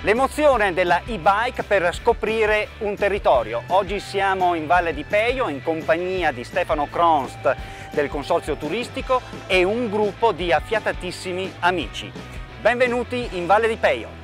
L'emozione della e-bike per scoprire un territorio. Oggi siamo in Valle di Peio in compagnia di Stefano Cronst del Consorzio Turistico e un gruppo di affiatatissimi amici. Benvenuti in Valle di Peio.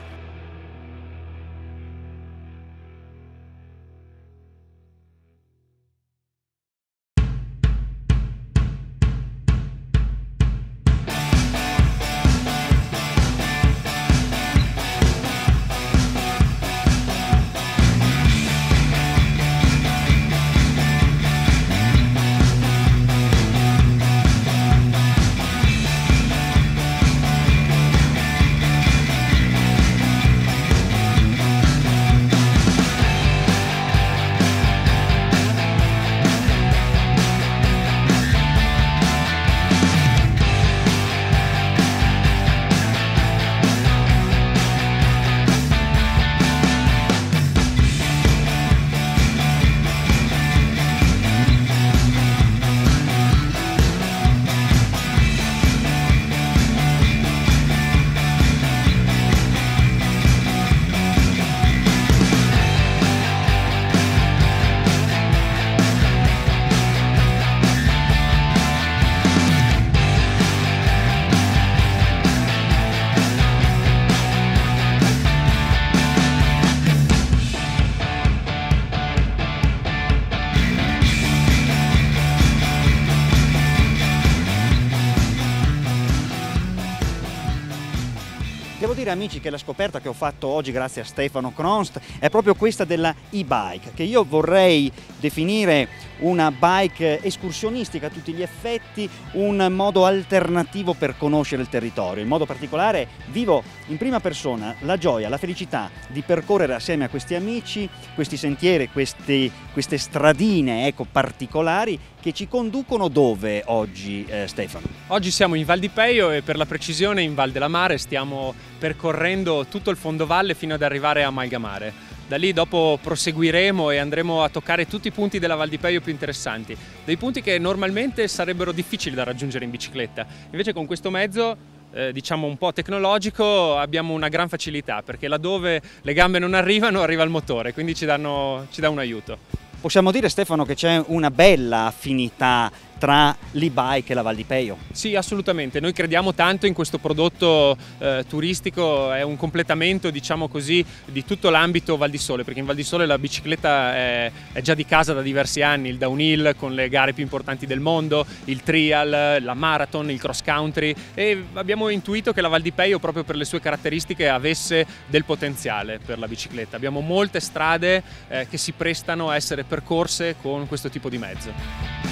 Devo dire, amici, che la scoperta che ho fatto oggi grazie a Stefano Cronst è proprio questa della e-bike, che io vorrei definire una bike escursionistica a tutti gli effetti, un modo alternativo per conoscere il territorio. In modo particolare vivo in prima persona la gioia, la felicità di percorrere assieme a questi amici, questi sentieri, queste stradine particolari che ci conducono dove oggi, Stefano? Oggi siamo in Val di Peio e per la precisione in Val della Mare, stiamo percorrendo tutto il fondovalle fino ad arrivare a Malgamare. Da lì dopo proseguiremo e andremo a toccare tutti i punti della Val di Peio più interessanti, dei punti che normalmente sarebbero difficili da raggiungere in bicicletta. Invece con questo mezzo, diciamo un po' tecnologico, abbiamo una gran facilità, perché laddove le gambe non arrivano, arriva il motore, quindi ci dà un aiuto. Possiamo dire, Stefano, che c'è una bella affinità tra l'e-bike e la Val di Peio? Sì, assolutamente. Noi crediamo tanto in questo prodotto turistico, è un completamento, diciamo così, di tutto l'ambito Val di Sole, perché in Val di Sole la bicicletta è già di casa da diversi anni, il downhill con le gare più importanti del mondo, il trial, la marathon, il cross country, e abbiamo intuito che la Val di Peio, proprio per le sue caratteristiche, avesse del potenziale per la bicicletta. Abbiamo molte strade che si prestano a essere percorse con questo tipo di mezzo.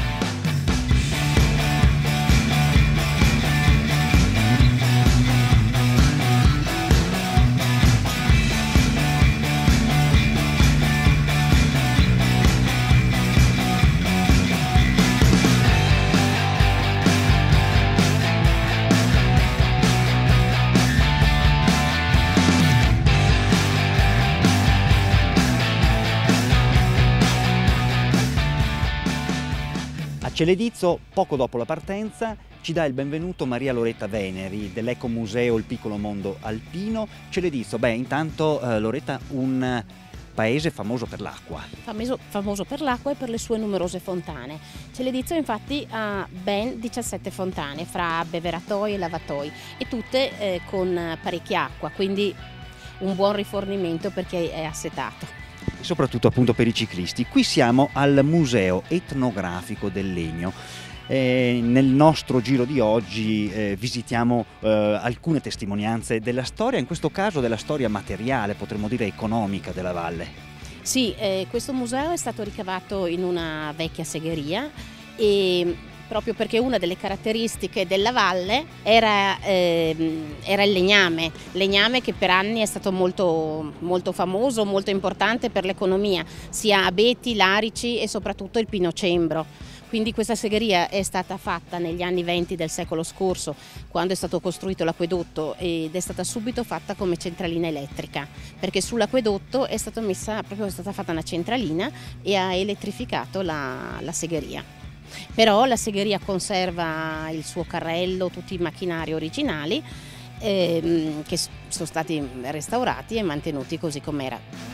A Celedizzo, poco dopo la partenza, ci dà il benvenuto Maria Loretta Veneri dell'Ecomuseo Il Piccolo Mondo Alpino. Celedizzo, intanto Loretta, un paese famoso per l'acqua. Famoso per l'acqua e per le sue numerose fontane. Celedizzo infatti ha ben 17 fontane fra abbeveratoi e lavatoi e tutte con parecchia acqua, quindi un buon rifornimento per chi è assetato. E soprattutto appunto per i ciclisti. Qui siamo al Museo Etnografico del Legno. Nel nostro giro di oggi visitiamo alcune testimonianze della storia, in questo caso della storia materiale, potremmo dire economica della valle. Sì, questo museo è stato ricavato in una vecchia segheria e proprio perché una delle caratteristiche della valle era il legname che per anni è stato molto, molto famoso, molto importante per l'economia, sia abeti, larici e soprattutto il pinocembro. Quindi questa segheria è stata fatta negli anni 20 del secolo scorso, quando è stato costruito l'acquedotto, ed è stata subito fatta come centralina elettrica, perché sull'acquedotto è stata fatta una centralina e ha elettrificato la segheria. Però la segheria conserva il suo carrello, tutti i macchinari originali, che sono stati restaurati e mantenuti così com'era.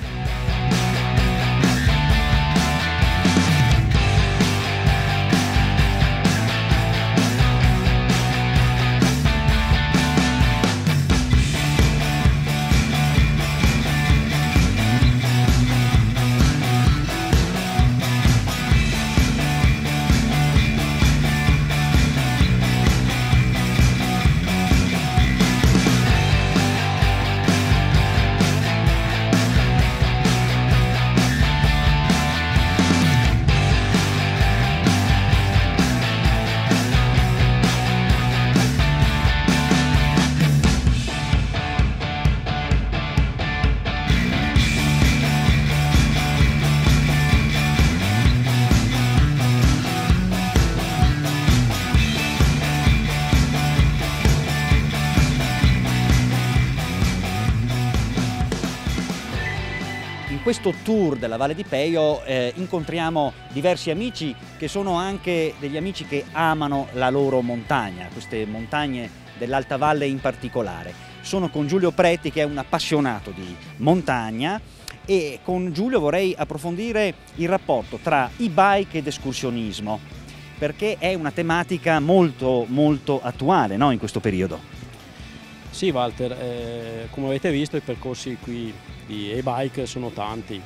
In questo tour della Valle di Peio incontriamo diversi amici che sono anche degli amici che amano la loro montagna, queste montagne dell'Alta Valle in particolare. Sono con Giulio Pretti, che è un appassionato di montagna, e con Giulio vorrei approfondire il rapporto tra e-bike ed escursionismo, perché è una tematica molto attuale, no, in questo periodo. Sì, Walter, come avete visto i percorsi qui di e-bike sono tanti.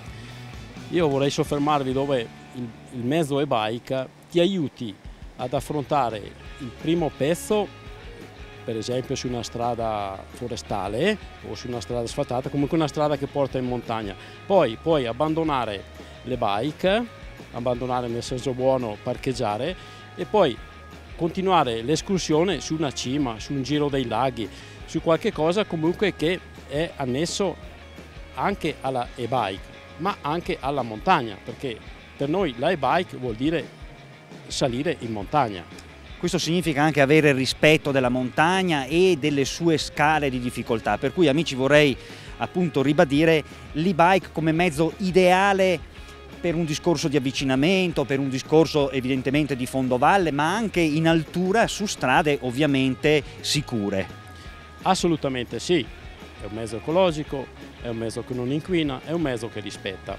Io vorrei soffermarvi dove il mezzo e-bike ti aiuti ad affrontare il primo pezzo, per esempio su una strada forestale o su una strada asfaltata, comunque una strada che porta in montagna. Poi puoi abbandonare le bike, abbandonare nel senso buono, parcheggiare, e poi continuare l'escursione su una cima, su un giro dei laghi, su qualche cosa comunque che è annesso anche alla e-bike, ma anche alla montagna, perché per noi la e-bike vuol dire salire in montagna. Questo significa anche avere rispetto della montagna e delle sue scale di difficoltà, per cui amici vorrei appunto ribadire l'e-bike come mezzo ideale per un discorso di avvicinamento, per un discorso evidentemente di fondovalle, ma anche in altura su strade ovviamente sicure. Assolutamente sì, è un mezzo ecologico, è un mezzo che non inquina, è un mezzo che rispetta.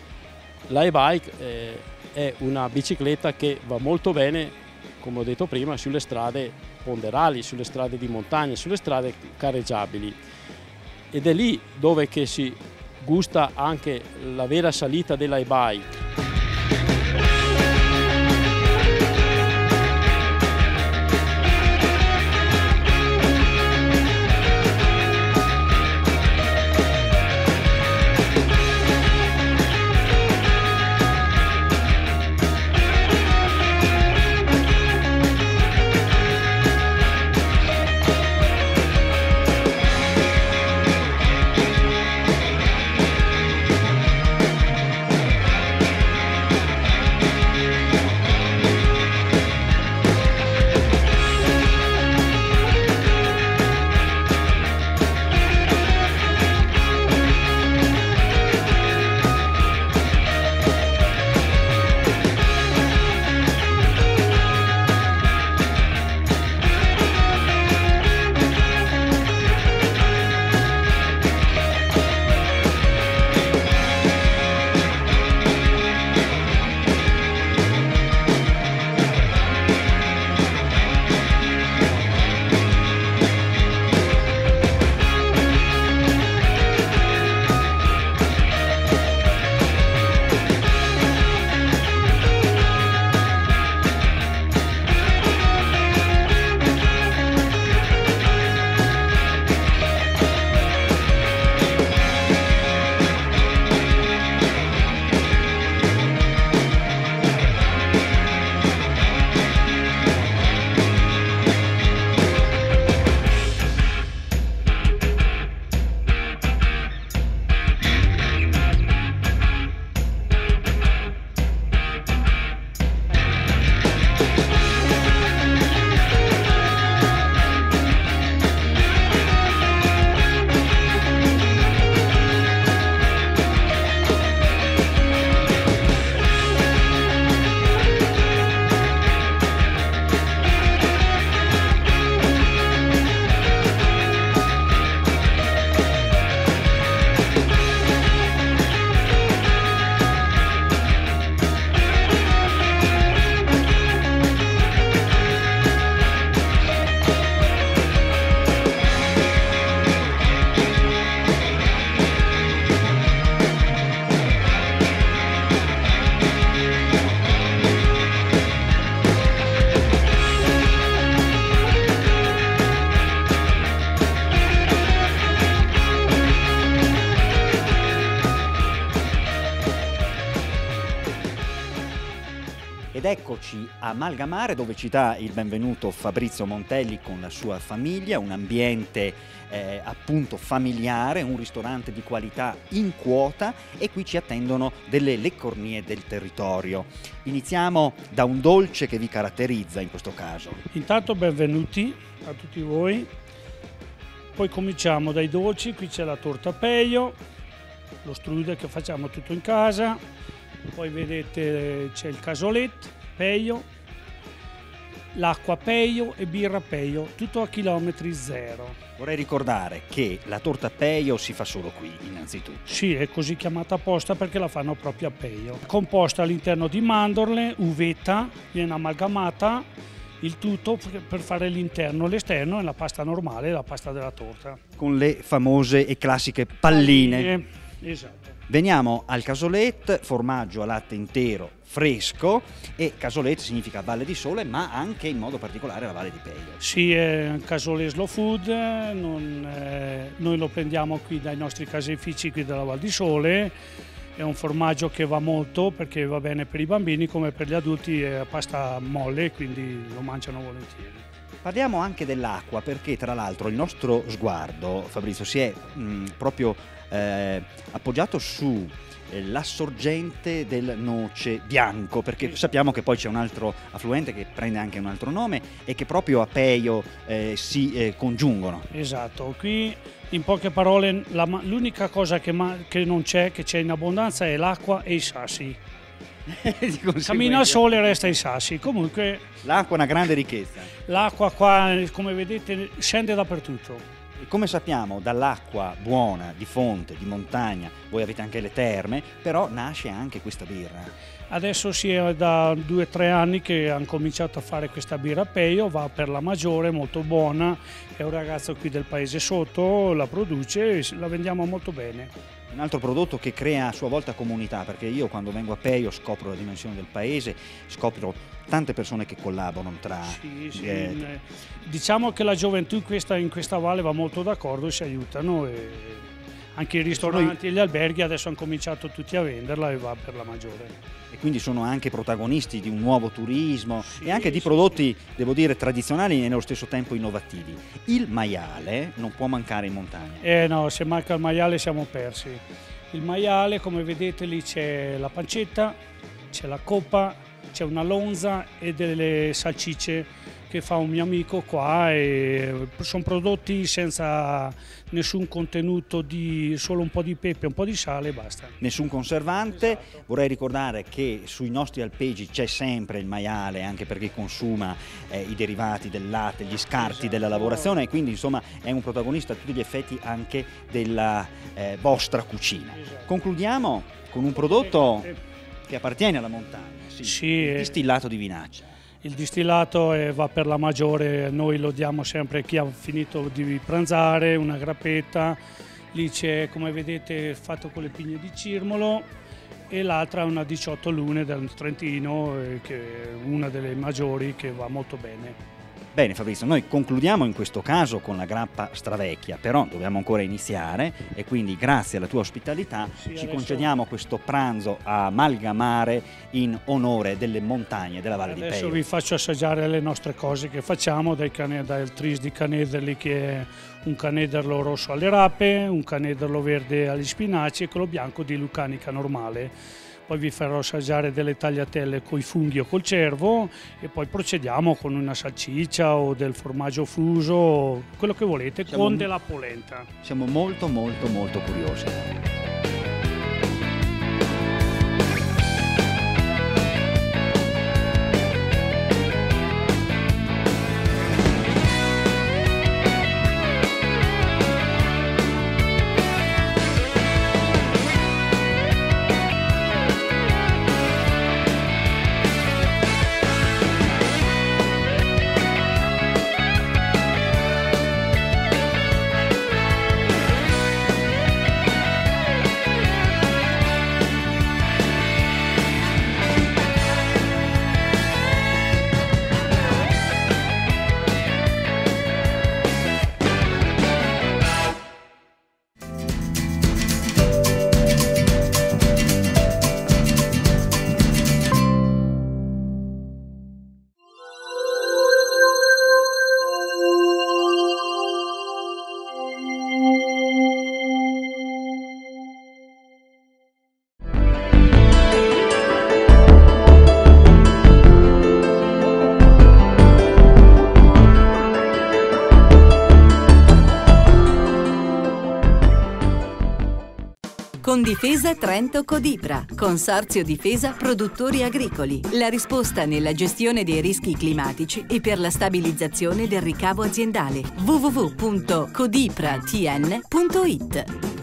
La e-bike è una bicicletta che va molto bene, come ho detto prima, sulle strade ponderali, sulle strade di montagna, sulle strade careggiabili, ed è lì dove che si gusta anche la vera salita della e-bike. Ed eccoci a Malgamare, dove ci dà il benvenuto Fabrizio Montelli con la sua famiglia, un ambiente appunto familiare, un ristorante di qualità in quota, e qui ci attendono delle leccornie del territorio. Iniziamo da un dolce che vi caratterizza in questo caso. Intanto benvenuti a tutti voi, poi cominciamo dai dolci. Qui c'è la torta peio, lo strudel che facciamo tutto in casa, poi vedete c'è il casolet peio, l'acqua peio e birra peio, tutto a chilometri zero. Vorrei ricordare che la torta peio si fa solo qui, innanzitutto. Sì, è così chiamata apposta perché la fanno proprio a peio. Composta all'interno di mandorle, uvetta, viene amalgamata, il tutto per fare l'interno, l'esterno è la pasta normale, la pasta della torta. Con le famose e classiche palline. Esatto. Veniamo al casolet, formaggio a latte intero fresco, e casolet significa Valle di Sole, ma anche in modo particolare la Valle di Peio. Sì, è un casolet slow food, noi lo prendiamo qui dai nostri caseifici qui della Val di Sole. È un formaggio che va molto perché va bene per i bambini come per gli adulti, è a pasta molle, quindi lo mangiano volentieri. Parliamo anche dell'acqua, perché tra l'altro il nostro sguardo, Fabrizio, si è proprio appoggiato su la sorgente del Noce Bianco, perché sappiamo che poi c'è un altro affluente che prende anche un altro nome e che proprio a Peio si congiungono. Esatto, qui in poche parole l'unica cosa che non c'è, che c'è in abbondanza, è l'acqua e i sassi. Cammina al sole e resta ai sassi. Comunque l'acqua è una grande ricchezza. L'acqua qua, come vedete, scende dappertutto. E come sappiamo, dall'acqua buona, di fonte, di montagna, voi avete anche le terme, però nasce anche questa birra. Adesso sì, è da 2 o 3 anni che hanno cominciato a fare questa birra Peio, va per la Maggiore, molto buona, è un ragazzo qui del paese sotto, la produce e la vendiamo molto bene. Un altro prodotto che crea a sua volta comunità, perché io quando vengo a Peio scopro la dimensione del paese, scopro tante persone che collaborano tra... Sì, diciamo che la gioventù in questa valle va molto d'accordo e si aiutano, e anche i ristoranti e gli alberghi adesso hanno cominciato tutti a venderla e va per la Maggiore. E quindi sono anche protagonisti di un nuovo turismo e anche di prodotti, devo dire, tradizionali e nello stesso tempo innovativi. Il maiale non può mancare in montagna. No, se manca il maiale siamo persi. Il maiale, come vedete, lì c'è la pancetta, c'è la coppa, c'è una lonza e delle salsicce che fa un mio amico qua, e sono prodotti senza nessun contenuto, solo un po' di pepe, un po' di sale e basta. Nessun conservante. Esatto. Vorrei ricordare che sui nostri alpeggi c'è sempre il maiale, anche perché consuma i derivati del latte, gli scarti della lavorazione, e quindi insomma è un protagonista a tutti gli effetti anche della vostra cucina. Concludiamo con un prodotto che appartiene alla montagna, il distillato di vinaccia. Il distillato va per la Maggiore, noi lo diamo sempre a chi ha finito di pranzare, una grappetta. Lì c'è, come vedete, fatto con le pigne di Cirmolo, e l'altra è una 18 lune del Trentino, che è una delle maggiori, che va molto bene. Bene Fabrizio, noi concludiamo in questo caso con la grappa Stravecchia, però dobbiamo ancora iniziare, e quindi grazie alla tua ospitalità ci concediamo questo pranzo a Malgamare in onore delle montagne della Valle di Peio. Adesso vi faccio assaggiare le nostre cose che facciamo, dal tris di canederli, che è un canederlo rosso alle rape, un canederlo verde agli spinaci e quello bianco di Lucanica normale. Poi vi farò assaggiare delle tagliatelle coi funghi o col cervo, e poi procediamo con una salsiccia o del formaggio fuso, quello che volete, con della polenta. Siamo molto curiosi. Confdifesa Trento Codipra, Consorzio Difesa Produttori Agricoli. La risposta nella gestione dei rischi climatici e per la stabilizzazione del ricavo aziendale. www.codipratn.it.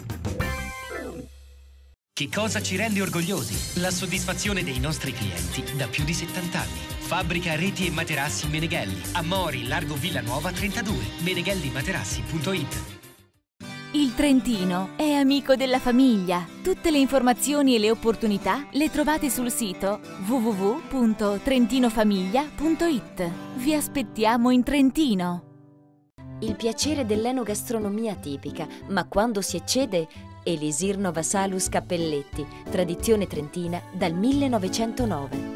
Che cosa ci rende orgogliosi? La soddisfazione dei nostri clienti da più di 70 anni. Fabbrica reti e materassi Meneghelli, a Mori, Largo Villanuova 32, meneghellimaterassi.it. Il Trentino è amico della famiglia. Tutte le informazioni e le opportunità le trovate sul sito www.trentinofamiglia.it. Vi aspettiamo in Trentino. Il piacere dell'enogastronomia tipica, ma quando si eccede, Elisir Novasalus Cappelletti, tradizione trentina dal 1909.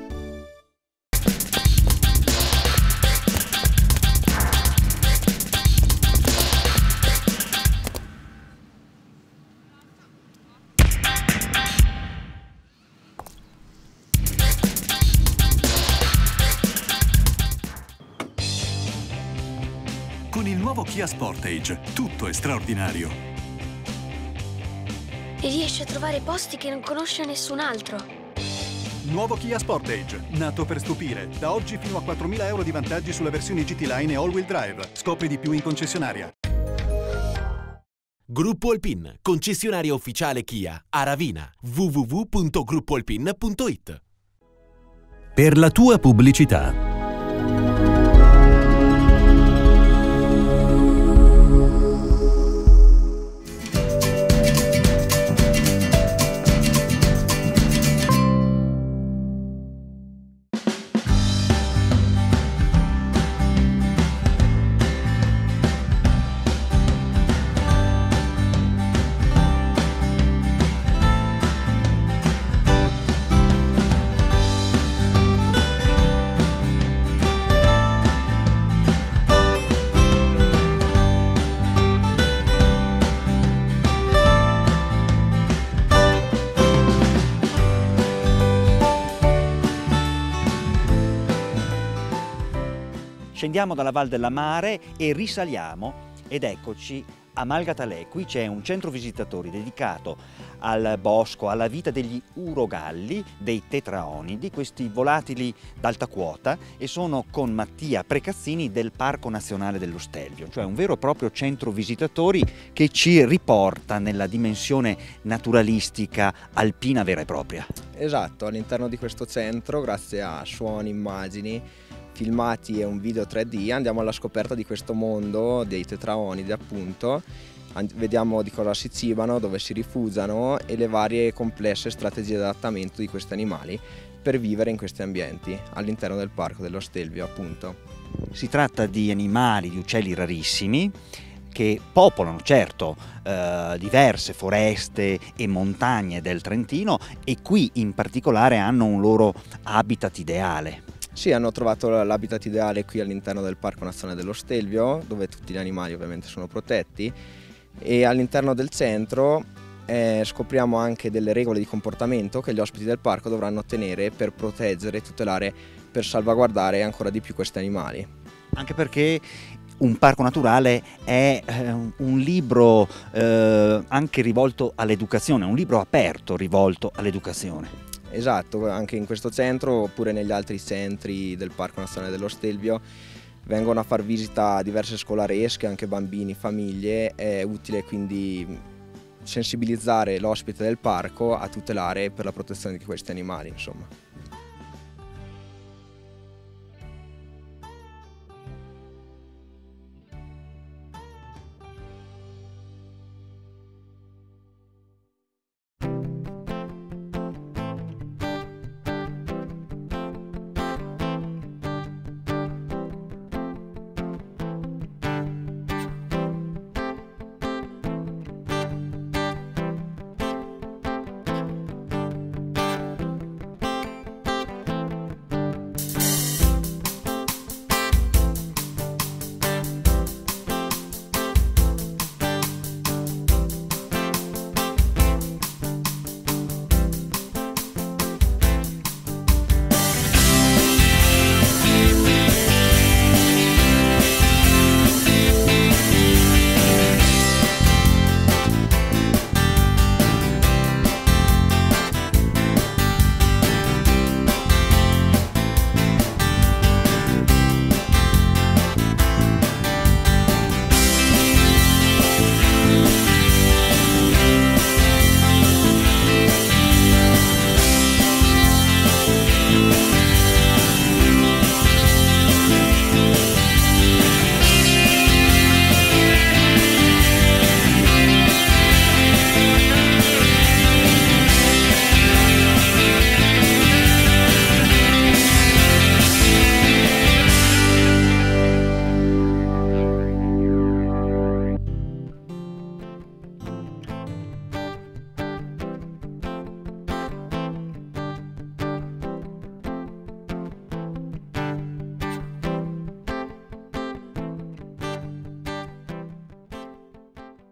Con il nuovo Kia Sportage, tutto è straordinario. E riesce a trovare posti che non conosce nessun altro. Nuovo Kia Sportage, nato per stupire. Da oggi fino a 4.000 euro di vantaggi sulle versioni GT Line e All-Wheel Drive. Scopri di più in concessionaria. Gruppo Alpin, concessionaria ufficiale Kia, a Ravina. www.gruppoalpin.it. Per la tua pubblicità. Scendiamo dalla Val della Mare e risaliamo ed eccoci a Malgatalè. Qui c'è un centro visitatori dedicato al bosco, alla vita degli urogalli, dei tetraonidi, questi volatili d'alta quota, e sono con Mattia Precazzini del Parco Nazionale dello Stelvio, cioè un vero e proprio centro visitatori che ci riporta nella dimensione naturalistica alpina vera e propria. Esatto, all'interno di questo centro, grazie a suoni, immagini, filmati e un video 3D, andiamo alla scoperta di questo mondo dei tetraonidi, appunto. Vediamo di cosa si cibano, dove si rifugiano e le varie complesse strategie di adattamento di questi animali per vivere in questi ambienti all'interno del Parco dello Stelvio, appunto. Si tratta di animali, di uccelli rarissimi che popolano, certo, diverse foreste e montagne del Trentino, e qui in particolare hanno un loro habitat ideale. Sì, hanno trovato l'habitat ideale qui all'interno del Parco Nazionale dello Stelvio, dove tutti gli animali ovviamente sono protetti, e all'interno del centro scopriamo anche delle regole di comportamento che gli ospiti del parco dovranno tenere per proteggere, tutelare, per salvaguardare ancora di più questi animali. Anche perché un parco naturale è un libro anche rivolto all'educazione, un libro aperto rivolto all'educazione. Esatto, anche in questo centro oppure negli altri centri del Parco Nazionale dello Stelvio vengono a far visita a diverse scolaresche, anche bambini, famiglie. È utile quindi sensibilizzare l'ospite del parco a tutelare per la protezione di questi animali, insomma.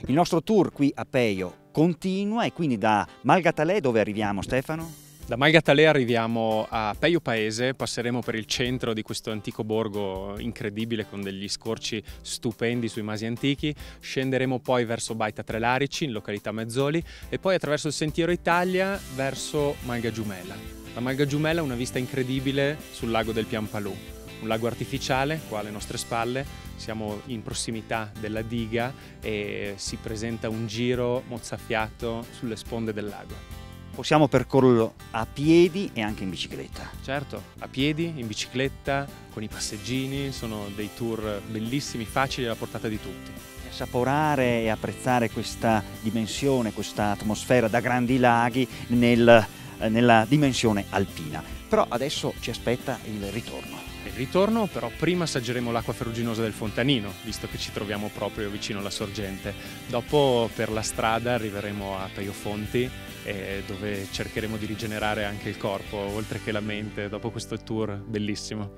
Il nostro tour qui a Peio continua e quindi da Malgatalè dove arriviamo, Stefano? Da Malgatalè arriviamo a Peio Paese, passeremo per il centro di questo antico borgo incredibile con degli scorci stupendi sui masi antichi, scenderemo poi verso Baita Tre Larici in località Mezzoli e poi attraverso il Sentiero Italia verso Malgaggiumela. Da Malgaggiumela una vista incredibile sul lago del Piampalù, un lago artificiale qua alle nostre spalle, siamo in prossimità della diga e si presenta un giro mozzafiato sulle sponde del lago. Possiamo percorrerlo a piedi e anche in bicicletta. Certo, a piedi, in bicicletta, con i passeggini, sono dei tour bellissimi, facili alla portata di tutti. Assaporare e apprezzare questa dimensione, questa atmosfera da grandi laghi nella dimensione alpina. Però adesso ci aspetta il ritorno. Il ritorno, però prima assaggeremo l'acqua ferruginosa del Fontanino, visto che ci troviamo proprio vicino alla sorgente. Dopo per la strada arriveremo a Peio Fonti, dove cercheremo di rigenerare anche il corpo, oltre che la mente, dopo questo tour bellissimo.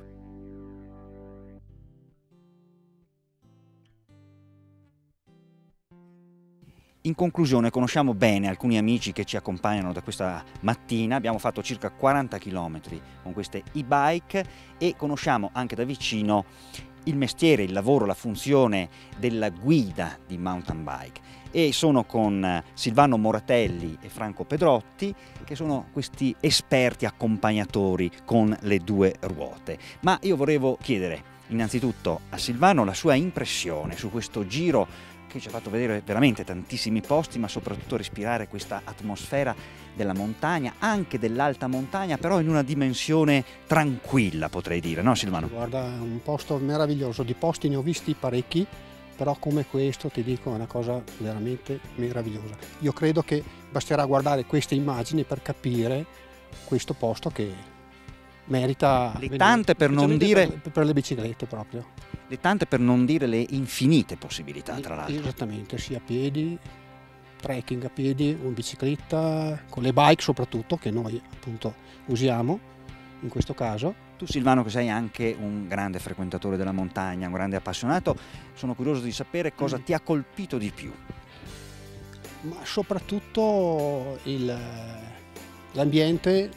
In conclusione, conosciamo bene alcuni amici che ci accompagnano da questa mattina, abbiamo fatto circa 40 km con queste e-bike e conosciamo anche da vicino il mestiere, il lavoro, la funzione della guida di mountain bike. E sono con Silvano Moratelli e Franco Pedrotti, che sono questi esperti accompagnatori con le due ruote. Ma io volevo chiedere innanzitutto a Silvano la sua impressione su questo giro che ci ha fatto vedere veramente tantissimi posti, ma soprattutto respirare questa atmosfera della montagna, anche dell'alta montagna, però in una dimensione tranquilla, potrei dire, no Silvano? Guarda, è un posto meraviglioso, di posti ne ho visti parecchi, però come questo ti dico è una cosa veramente meravigliosa. Io credo che basterà guardare queste immagini per capire questo posto che merita le tante per non dire per le biciclette proprio. Le tante per non dire le infinite possibilità, tra l'altro. Esattamente, sia a piedi, trekking a piedi o in bicicletta, con le bike soprattutto, che noi appunto usiamo in questo caso. Tu Silvano, che sei anche un grande frequentatore della montagna, un grande appassionato, sono curioso di sapere cosa ti ha colpito di più. Ma soprattutto l'ambiente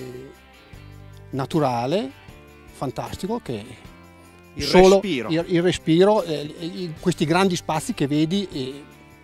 naturale, fantastico, che il respiro, questi grandi spazi che vedi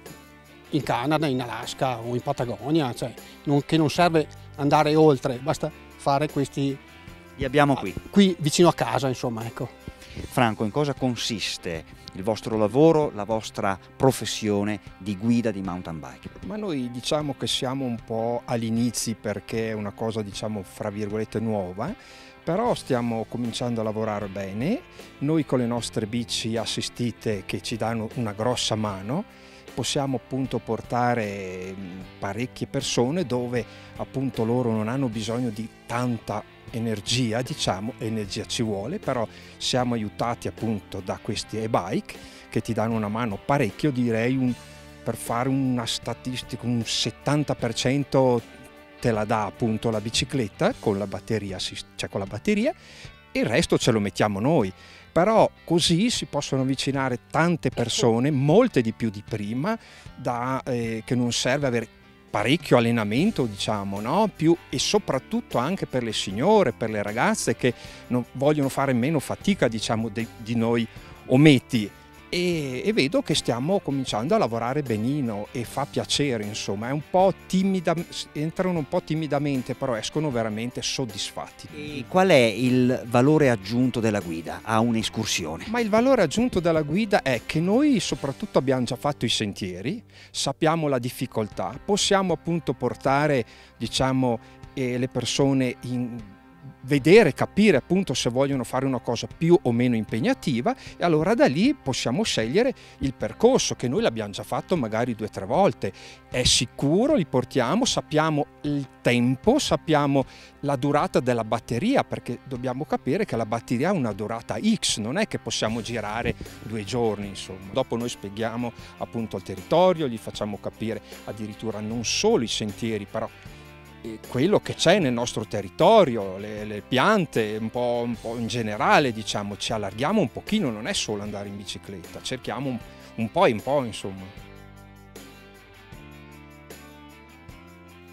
in Canada, in Alaska o in Patagonia, cioè che non serve andare oltre, basta fare questi. Li abbiamo qui vicino a casa, insomma, ecco. Franco, in cosa consiste il vostro lavoro, la vostra professione di guida di mountain bike? Ma noi diciamo che siamo un po' agli inizi perché è una cosa, diciamo, fra virgolette nuova, però stiamo cominciando a lavorare bene. Noi con le nostre bici assistite che ci danno una grossa mano possiamo appunto portare parecchie persone dove appunto loro non hanno bisogno di tanta energia, diciamo, energia ci vuole, però siamo aiutati appunto da questi e-bike che ti danno una mano parecchio, direi per fare una statistica un 70% te la dà appunto la bicicletta con la batteria, cioè con la batteria, e il resto ce lo mettiamo noi. Però così si possono avvicinare tante persone, molte di più di prima, che non serve avere parecchio allenamento, diciamo, no? E soprattutto anche per le signore, per le ragazze che vogliono fare meno fatica, diciamo, di noi ometti. E vedo che stiamo cominciando a lavorare benino e fa piacere, insomma, è un po' entrano un po' timidamente, però escono veramente soddisfatti. E qual è il valore aggiunto della guida a un'escursione? Ma il valore aggiunto della guida è che noi soprattutto abbiamo già fatto i sentieri, sappiamo la difficoltà, possiamo appunto portare, diciamo, le persone vedere, capire appunto se vogliono fare una cosa più o meno impegnativa, e allora da lì possiamo scegliere il percorso che noi l'abbiamo già fatto magari 2 o 3 volte. È sicuro, li portiamo, sappiamo il tempo, sappiamo la durata della batteria, perché dobbiamo capire che la batteria ha una durata X, non è che possiamo girare 2 giorni, insomma. Dopo noi spieghiamo appunto il territorio, gli facciamo capire addirittura non solo i sentieri, però quello che c'è nel nostro territorio, le piante, un po' in generale, diciamo, ci allarghiamo un pochino, non è solo andare in bicicletta, cerchiamo un po' in po', insomma.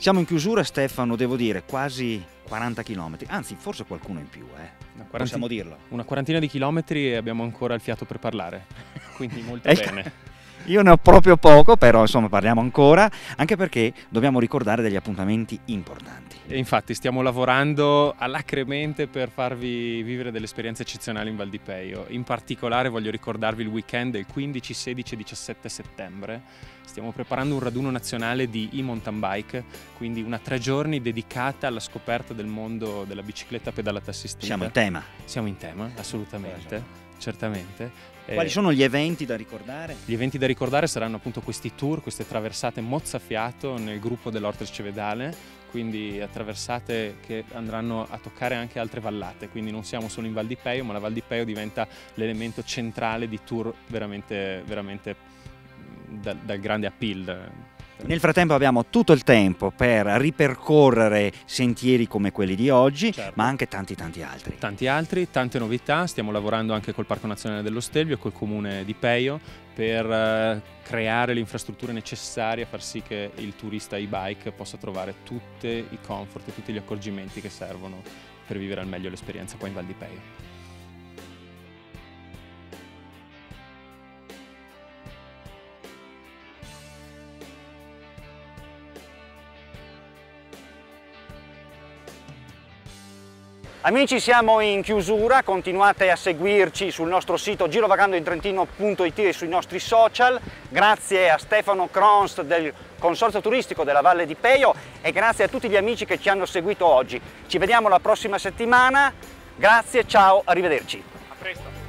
Siamo in chiusura, Stefano, devo dire, quasi 40 km, anzi forse qualcuno in più, possiamo dirlo. Una quarantina di chilometri e abbiamo ancora il fiato per parlare, quindi molto bene. Io ne ho proprio poco, però insomma parliamo ancora, anche perché dobbiamo ricordare degli appuntamenti importanti. E infatti stiamo lavorando alacremente per farvi vivere delle esperienze eccezionali in Val di Peio. In particolare voglio ricordarvi il weekend del 15, 16 e 17 settembre. Stiamo preparando un raduno nazionale di e-mountain bike, quindi una 3 giorni dedicata alla scoperta del mondo della bicicletta pedalata assistita. Siamo in tema. Siamo in tema, assolutamente, certamente. Quali sono gli eventi da ricordare? Gli eventi da ricordare saranno appunto questi tour, queste traversate mozzafiato nel gruppo dell'Ortes Cevedale, quindi attraversate che andranno a toccare anche altre vallate, quindi non siamo solo in Val di Peio, ma la Val di Peio diventa l'elemento centrale di tour veramente dal grande appeal. Nel frattempo abbiamo tutto il tempo per ripercorrere sentieri come quelli di oggi, ma anche tanti altri. Tanti altri, tante novità, stiamo lavorando anche col Parco Nazionale dello Stelvio e col Comune di Peio per creare le infrastrutture necessarie a far sì che il turista e-bike possa trovare tutti i comfort e tutti gli accorgimenti che servono per vivere al meglio l'esperienza qua in Val di Peio. Amici, siamo in chiusura, continuate a seguirci sul nostro sito girovagandointrentino.it e sui nostri social. Grazie a Stefano Cronst del Consorzio Turistico della Valle di Peio e grazie a tutti gli amici che ci hanno seguito oggi. Ci vediamo la prossima settimana, grazie, ciao, arrivederci. A presto.